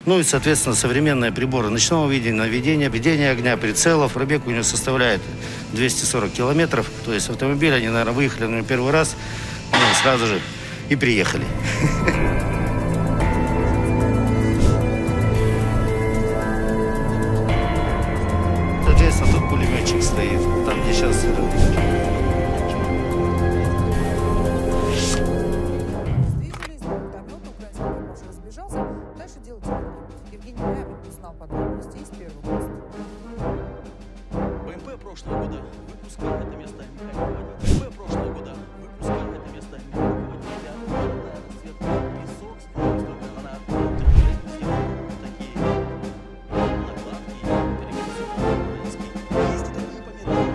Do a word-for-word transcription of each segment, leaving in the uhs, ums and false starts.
Ну и, соответственно, современные приборы ночного видения, наведения, ведения огня, прицелов. Пробег у него составляет двести сорок километров. То есть автомобиль, они, наверное, выехали на первый раз, ну, сразу же и приехали. Соответственно, тут пулеметчик стоит. Там, где сейчас... Дальше делать Евгений Рябин узнал подробности из первого поста. БМП прошлого года выпуска это место механика. БМП прошлого года выпуска это место механика. Расцветка песок, скоростью она такие накладки, перекрестные украинские. Есть такие пометки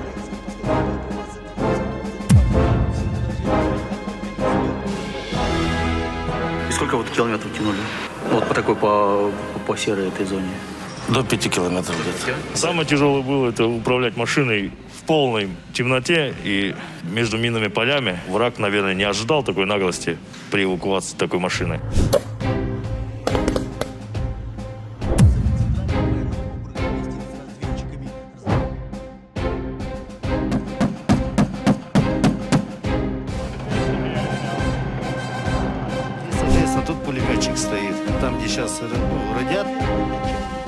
украинские. И сколько вот километров тянули? Вот по такой, по, по серой этой зоне. До пяти километров где-то. Самое тяжелое было это управлять машиной в полной темноте и между минными полями. Враг, наверное, не ожидал такой наглости при эвакуации такой машины. Соответственно, тут пулеметчик стоит. Там, где сейчас, ну, радиат.